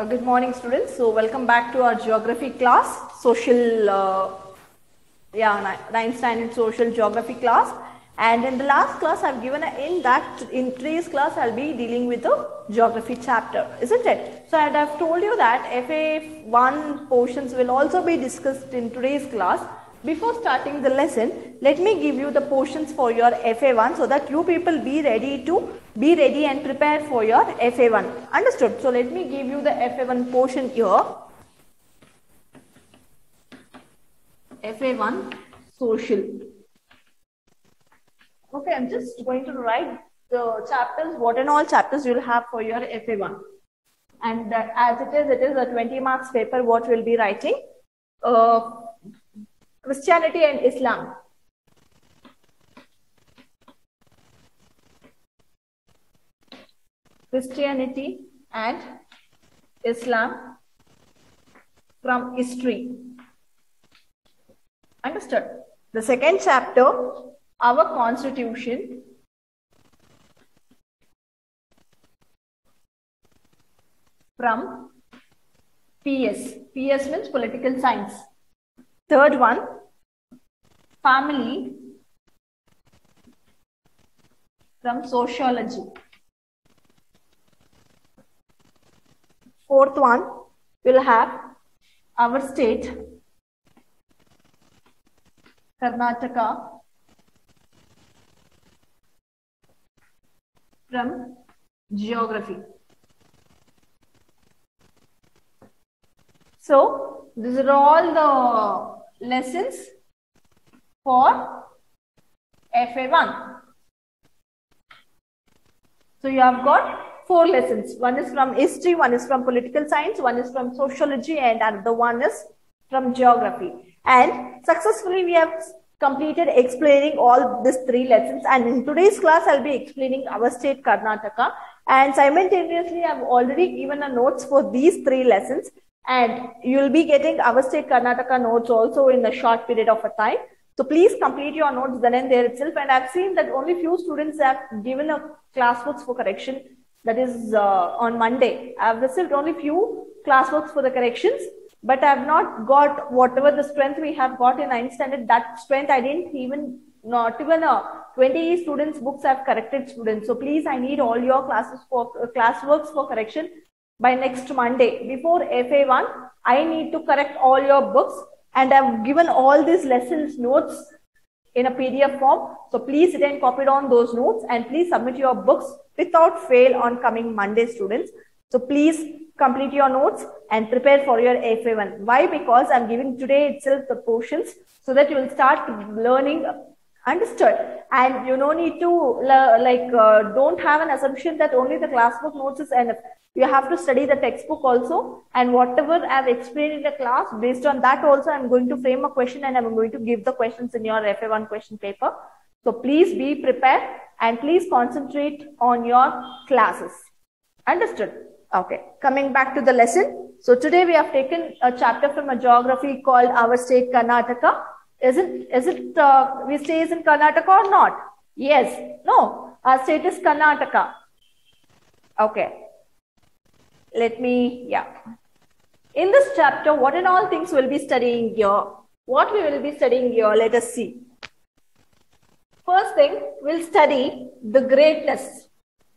Good morning, students. So, welcome back to our geography class, ninth standard social geography class. And in the last class, I've given in today's class, I'll be dealing with the geography chapter, isn't it? So, I've told you that FA1 portions will also be discussed in today's class. Before starting the lesson, let me give you the portions for your FA1 so that you people be ready and prepare for your FA1. Understood? So let me give you the FA1 portion here. FA1 social. Okay, I'm just going to write the chapters, what and all chapters you'll have for your FA1. And as it is a 20 marks paper, what we'll be writing. Christianity and Islam. Christianity and Islam from history. Understood? The second chapter, our constitution from PS. PS means political science. Third one, family from sociology. Fourth one, we'll have our state, Karnataka, from geography. So, these are all the lessons for FA1. So, you have got 4 lessons. One is from history, one is from political science, one is from sociology, and another one is from geography. And successfully, we have completed explaining all these 3 lessons. And in today's class, I'll be explaining our state, Karnataka. And simultaneously, I've already given a notes for these 3 lessons. And you'll be getting our state Karnataka notes also in a short period of a time. So please complete your notes then and there itself. And I've seen that only few students have given a classworks for correction. That is on Monday. I've received only few classworks for the corrections, but I've not got whatever the strength we have got in 9th standard. That strength I didn't even, not even 20 students books have corrected students. So please, I need all your classworks for correction. By next Monday, before FA1, I need to correct all your books, and I've given all these lessons notes in a PDF form. So please sit and copy down those notes and please submit your books without fail on coming Monday, students. So please complete your notes and prepare for your FA1. Why? Because I'm giving today itself the portions so that you will start learning. Understood? And you don't need to don't have an assumption that only the classbook notes is enough. You have to study the textbook also, and whatever I've explained in the class, based on that also I'm going to frame a question and I'm going to give the questions in your FA1 question paper. So please be prepared and please concentrate on your classes. Understood? Okay, coming back to the lesson. So today we have taken a chapter from a geography called Our State Karnataka. Is it we stays in Karnataka or not? Yes. No. Our state is Karnataka. Okay. Let me, In this chapter, what and all things we'll be studying here? What we will be studying here, let us see. First thing, we'll study the greatness.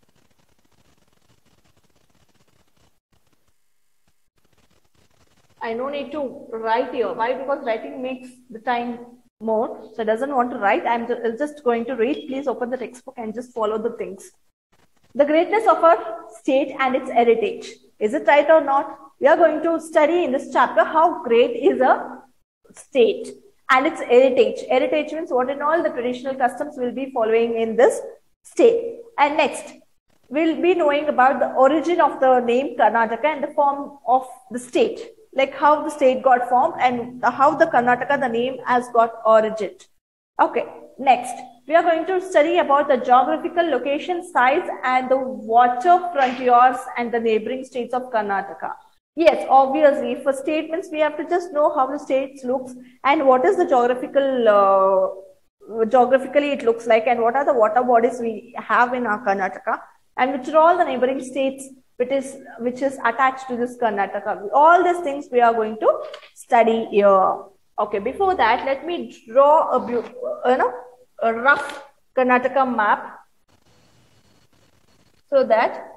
I no need to write here. Why? Because writing makes the time more. So I doesn't want to write. I'm just going to read. Please open the textbook and just follow the things. The greatness of our state and its heritage. Is it right or not? We are going to study in this chapter how great is a state and its heritage. Heritage means what and all the traditional customs will be following in this state. And next, we'll be knowing about the origin of the name Karnataka and the form of the state. Like how the state got formed and how the Karnataka, the name has got origin. Okay, next. We are going to study about the geographical location, size, and the water frontiers and the neighboring states of Karnataka. Yes, obviously, for statements, we have to just know how the states looks and what is the geographically it looks like and what are the water bodies we have in our Karnataka and which are all the neighboring states which is attached to this Karnataka. All these things we are going to study here. Okay, before that, let me draw a rough Karnataka map so that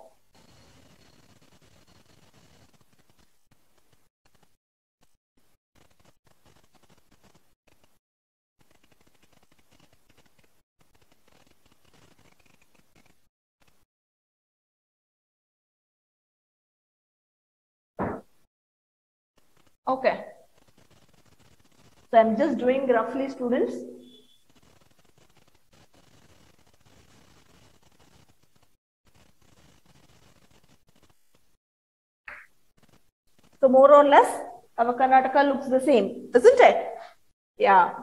okay. So I'm just doing roughly, students. So more or less, our Karnataka looks the same, isn't it? Yeah.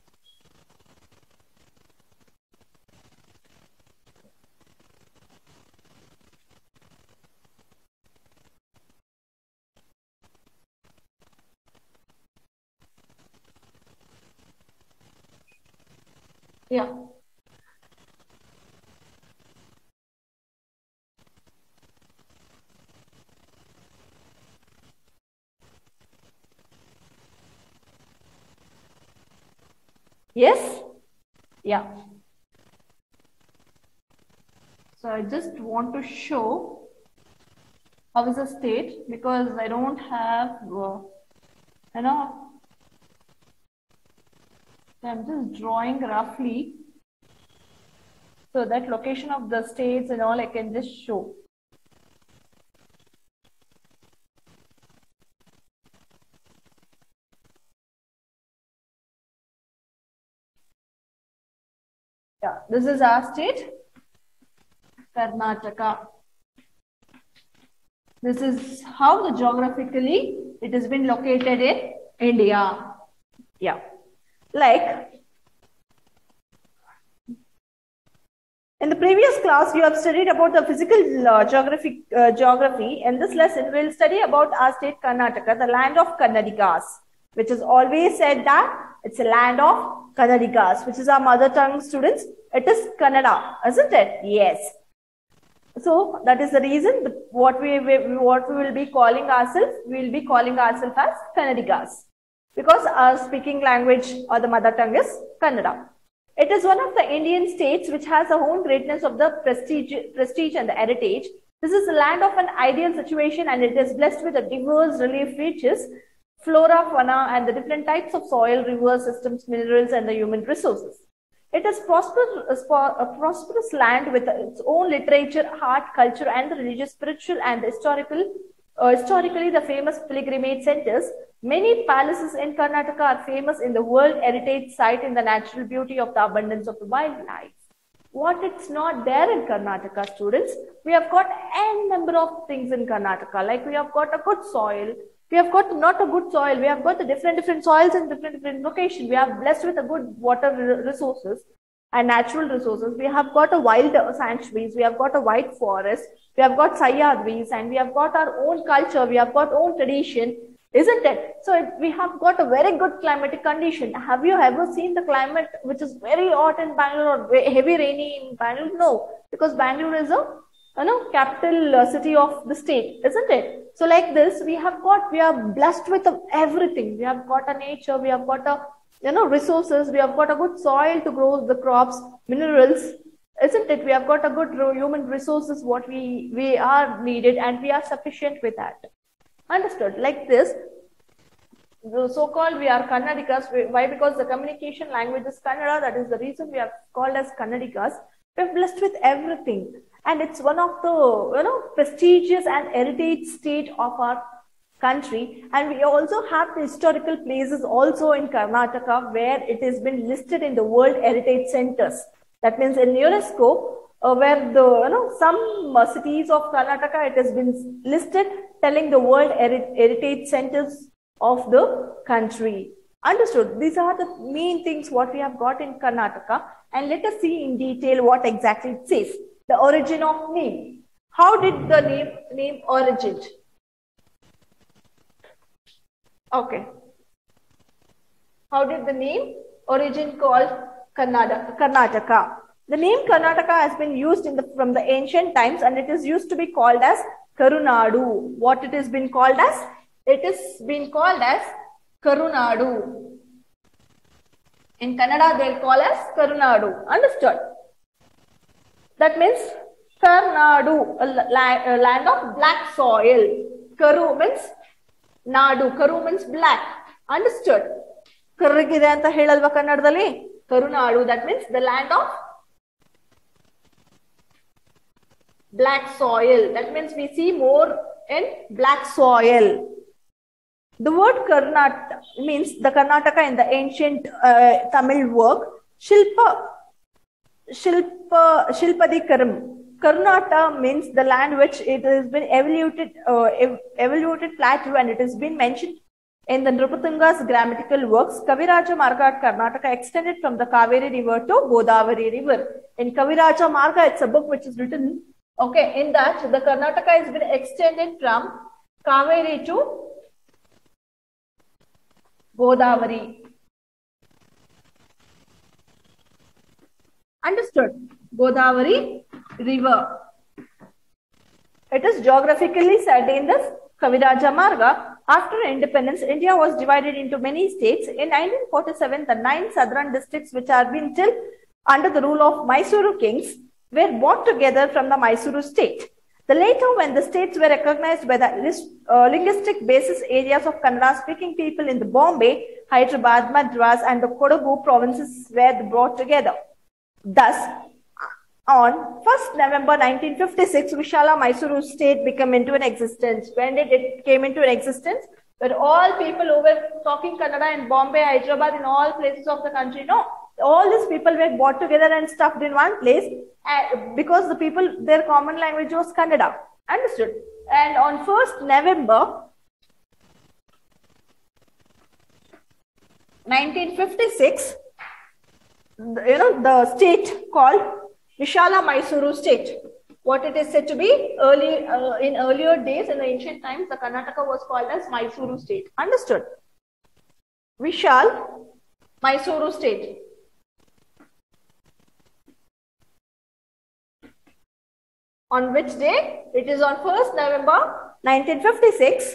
Yeah. Yes? Yeah. So I just want to show how is the state, because I don't have, I'm just drawing roughly so that location of the states and all I can just show. Yeah, this is our state, Karnataka. This is how the geographically it has been located in India. Yeah, like in the previous class, you have studied about the physical geography. In this lesson, we will study about our state Karnataka, the land of Kannadigas, which is always said that it's a land of Kannadigas, which is our mother tongue, students. It is Kannada, isn't it? Yes. So that is the reason what we will be calling ourselves, we will be calling ourselves as Kannadigas, because our speaking language or the mother tongue is Kannada. It is one of the Indian states which has a own greatness of the prestige and the heritage. This is a land of an ideal situation, and it is blessed with a diverse relief features, flora, fauna, and the different types of soil, river systems, minerals, and the human resources. It is a prosperous land with its own literature, art, culture, and the religious, spiritual, and the historically the famous pilgrimage centers. Many palaces in Karnataka are famous in the World Heritage Site in the natural beauty of the abundance of the wildlife. What it's not there in Karnataka, students? We have got n number of things in Karnataka. Like we have got a good soil. We have got not a good soil. We have got the different soils in different locations. We are blessed with a good water resources and natural resources. We have got a wild sanctuaries. We have got a white forest. We have got Sahyadris, and we have got our own culture. We have got own tradition, isn't it? So we have got a very good climatic condition. Have you ever seen the climate which is very hot in Bangalore or heavy rainy in Bangalore? No, because Bangalore is a capital city of the state, isn't it? So like this, we are blessed with everything. We have got a nature, we have got a resources, we have got a good soil to grow the crops, minerals, isn't it? We have got a good human resources, what we are needed, and we are sufficient with that. Understood? Like this, so-called we are Kannadigas. Why? Because the communication language is Kannada. That is the reason we are called as Kannadigas. We are blessed with everything, and it's one of the prestigious and heritage state of our country. And we also have the historical places also in Karnataka where it has been listed in the World Heritage Centers. That means in UNESCO, where the some cities of Karnataka, it has been listed telling the World Heritage Centers of the country. Understood? These are the main things what we have got in Karnataka, and let us see in detail what exactly it says. The origin of name. How did the name originate? Okay. How did the name origin called Karnataka? The name Karnataka has been used from the ancient times, and it is used to be called as Karunadu. What it has been called as? It is been called as Karunadu. In Kannada, they'll call as Karunadu. Understood? That means Karnadu, a land of black soil. Karu means Nadu. Karu means black. Understood? Karrigide anta helalva kannadadalli? Karunadu. That means the land of black soil. That means we see more in black soil. The word Karnataka means the Karnataka in the ancient Tamil work Shilpadikaram. Karnataka means the land which it has been evoluted plateau, and it has been mentioned in the Nrupatunga's grammatical works. Kaviraja Marga at Karnataka extended from the Kaveri river to Godavari river. In Kaviraja Marga, it's a book which is written, okay, in that the Karnataka has been extended from Kaveri to Godavari. Understood? Godavari river. It is geographically set in this Kaviraja Marga. After independence, India was divided into many states. In 1947, the 9 southern districts, which are been till under the rule of Mysuru kings, were brought together from the Mysuru state. The later, when the states were recognized by the linguistic basis areas of Kannada-speaking people in the Bombay, Hyderabad, Madras, and the Kodagu provinces were brought together. Thus, on 1st November 1956, Vishala Mysuru state became into an existence. When did it came into an existence? Where all people who were talking Kannada in Bombay, Hyderabad, in all places of the country, all these people were brought together and stuffed in one place because the people, their common language was Kannada. Understood? And on 1st November 1956, the state called Vishala Mysuru state. What it is said to be in earlier days, in the ancient times, the Karnataka was called as Mysuru state. Understood? Vishal Mysuru state. On which day? It is on 1st November 1956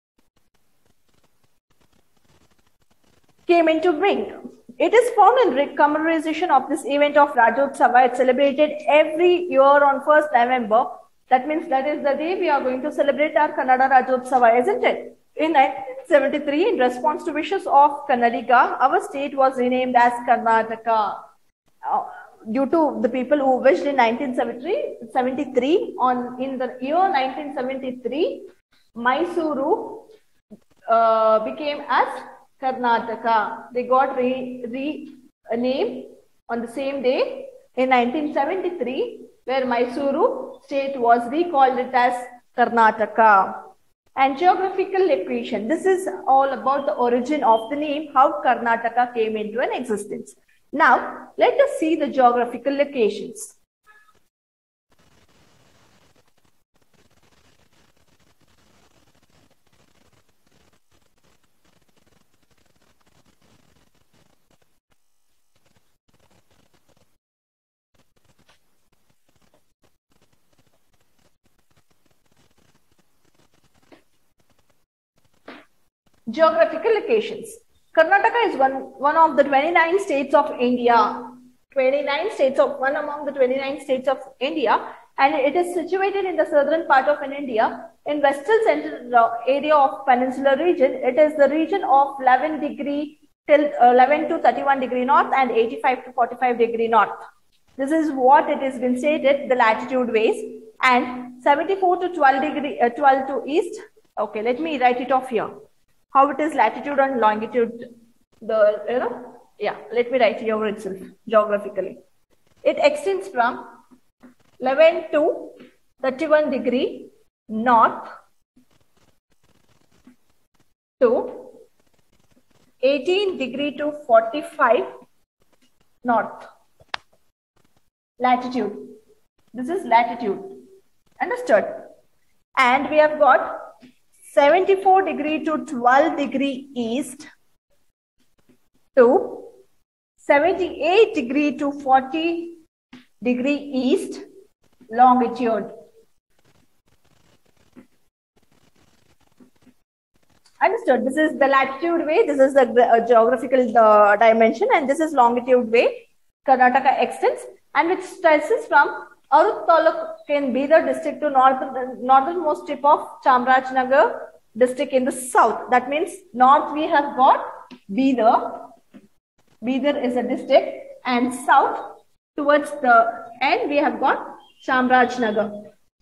came into being. It is found in commemoration of this event of Rajotsava. It's celebrated every year on 1st November. That means that is the day we are going to celebrate our Kannada Rajotsava, isn't it? In 1973, in response to wishes of Kannadiga, our state was renamed as Karnataka. Due to the people who wished in 1973, in the year 1973, Mysuru became as Karnataka. They got renamed on the same day in 1973, where Mysuru state was recalled it as Karnataka. And geographical location. This is all about the origin of the name, how Karnataka came into an existence. Now, let us see the geographical locations. Geographical locations. Karnataka is one of the 29 states of India. 29 states of one among the 29 states of India, and it is situated in the southern part of India, in western central area of peninsular region. It is the region of 11 to 31 degree north and 85 to 45 degree north. This is what it has been stated, the latitude ways, and 74 to 12 to east. Okay, let me write it off here. How it is latitude and longitude, let me write here itself geographically. It extends from 11 to 31 degree north to 18 degree to 45 north. Latitude. This is latitude. Understood? And we have got 74 degree to 12 degree east to 78 degree to 40 degree east longitude. Understood. This is the latitude way. This is the geographical dimension, and this is longitude way. Karnataka extends, and which stretches from Arut Taluk in Bidar district to northernmost tip of Chamrajnagar district in the south. That means north we have got Bidar. Bidar is a district, and south towards the end we have got Chamrajnagar.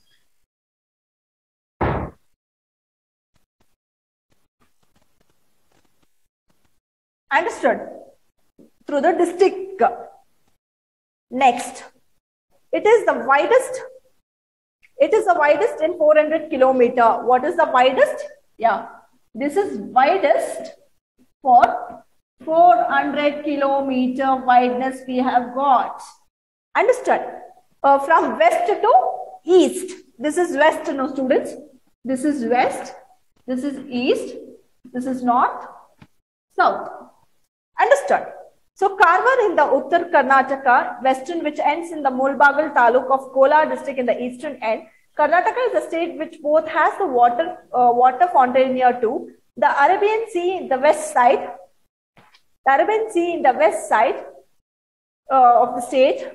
Understood. Through the district. Next, it is the widest. It is the widest in 400 kilometer. What is the widest? Yeah, this is widest for 400 kilometer wideness we have got. Understood. From west to east. This is west, no students. This is west. This is east. This is north, south. Understood. So Karwar in the Uttar Karnataka, western, which ends in the Mulbagal Taluk of Kolar district in the eastern end. Karnataka is a state which both has the water fountain near to the Arabian Sea in the west side. The Arabian Sea in the west side of the state.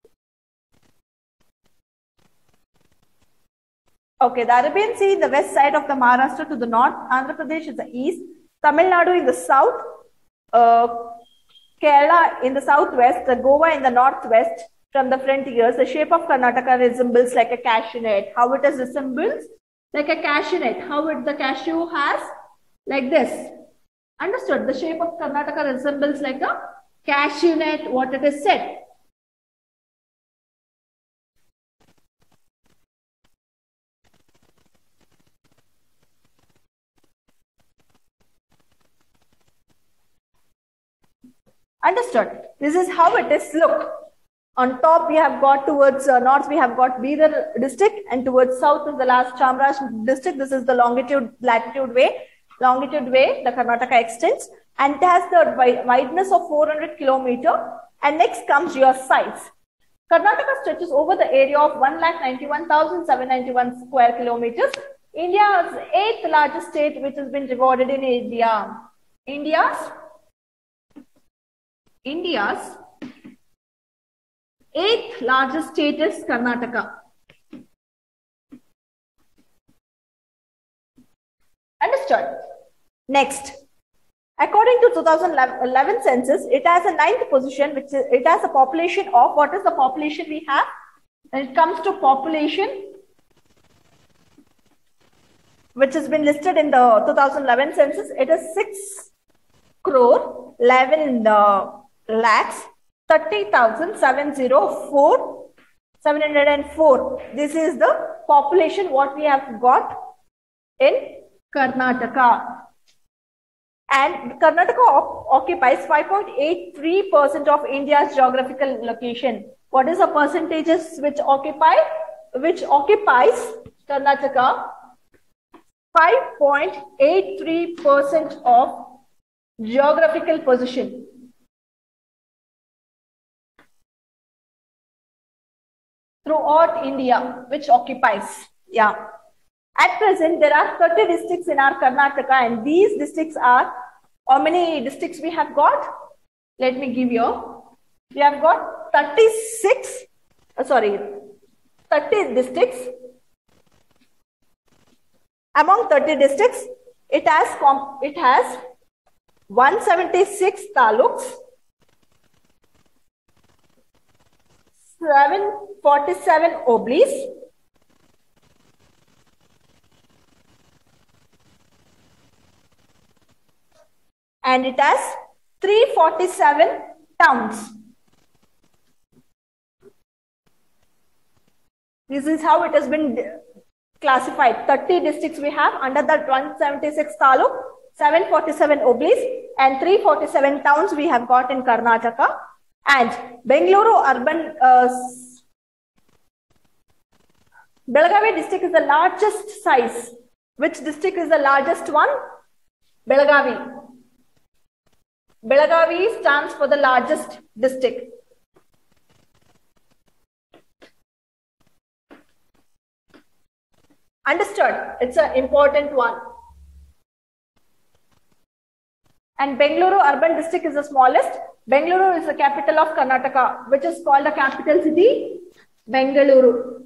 Okay, the Arabian Sea in the west side of the Maharashtra to the north, Andhra Pradesh is the east, Tamil Nadu in the south, Kerala in the southwest, the Goa in the northwest. From the frontiers, the shape of Karnataka resembles like a cashew nut. How it is resembles? Like a cashew nut. How it the cashew has? Like this. Understood? The shape of Karnataka resembles like a cashew nut, what it is said. Understood? This is how it is. Look. On top, we have got towards north, we have got Bidar district, and towards south is the last Chamraj district. This is the latitude way. Longitude way, the Karnataka extends, and it has the wideness of 400 kilometer. And next comes your size. Karnataka stretches over the area of 1,91,791 square kilometers. India's 8th largest state, which has been divided in India. India's 8th largest state is Karnataka. Understood? Next, according to 2011 census, it has a 9th position, which is, it has a population of, what is the population we have? When it comes to population, which has been listed in the 2011 census, it is 6 crore 11 lakhs 30,704. This is the population what we have got in Karnataka. And Karnataka occupies 5.83% of India's geographical location. What is the percentages which occupies Karnataka? 5.83% of geographical position. Throughout India, which occupies, yeah. At present, there are 30 districts in our Karnataka, and these districts are, how many districts we have got? Let me give you. We have got 30 districts. Among 30 districts, it has 176 taluks, 747 oblis, and it has 347 towns. This is how it has been classified. 30 districts we have, under that 176 taluk, 747 oblis, and 347 towns we have got in Karnataka. And Bengaluru urban, Belagavi district is the largest size. Which district is the largest one? Belagavi. Belagavi stands for the largest district. Understood? It's an important one. And Bengaluru urban district is the smallest. Bengaluru is the capital of Karnataka, which is called the capital city. Bengaluru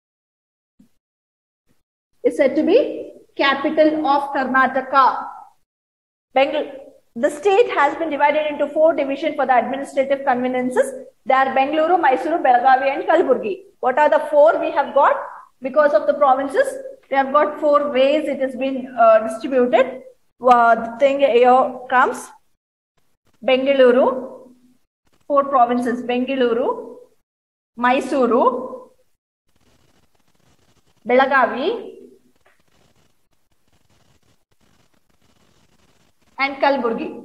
is said to be capital of Karnataka. The state has been divided into 4 divisions for the administrative conveniences. They are Bengaluru, Mysuru, Belagavi and Kalaburgi. What are the 4 we have got? Because of the provinces, we have got 4 ways it has been distributed. The thing here comes Bengaluru, 4 provinces, Bengaluru, Mysuru, Belagavi and Kalaburgi.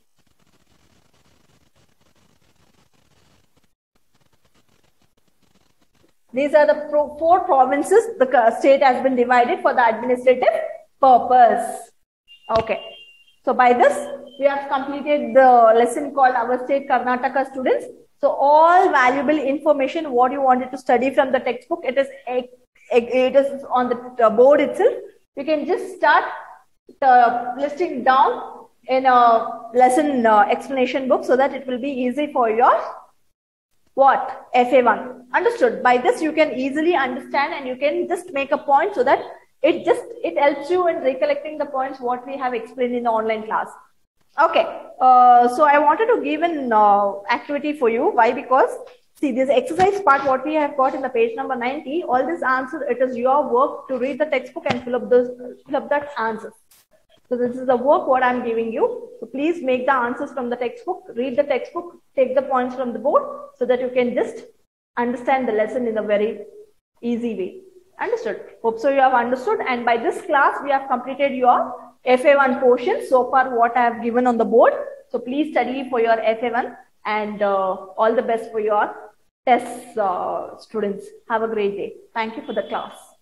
These are the 4 provinces the state has been divided for the administrative purpose. Okay. So by this, we have completed the lesson called Our State Karnataka students. So all valuable information, what you wanted to study from the textbook, it is on the board itself. You can just start listing down in a lesson explanation book so that it will be easy for your what? FA1. Understood. By this, you can easily understand and you can just make a point so that it helps you in recollecting the points what we have explained in the online class. Okay. So I wanted to give an activity for you. Why? Because see this exercise part, what we have got in the page number 90, all this answer, it is your work to read the textbook and fill up that answers. So this is the work what I'm giving you. So please make the answers from the textbook, read the textbook, take the points from the board so that you can just understand the lesson in a very easy way. Understood? Hope so you have understood. And by this class, we have completed your FA1 portion. So far what I have given on the board. So please study for your FA1 and all the best for your tests, students. Have a great day. Thank you for the class.